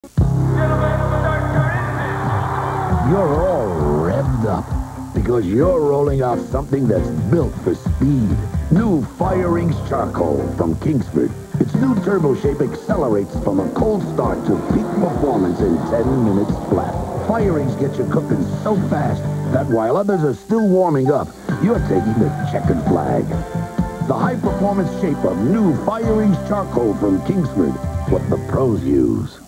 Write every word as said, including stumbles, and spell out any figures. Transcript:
You're all revved up because you're rolling out something that's built for speed. New Fire Rings Charcoal from Kingsford. Its new turbo shape accelerates from a cold start to peak performance in ten minutes flat. Fire Rings get you cooking so fast that while others are still warming up, you're taking the checkered flag. The high-performance shape of new Fire Rings Charcoal from Kingsford, what the pros use.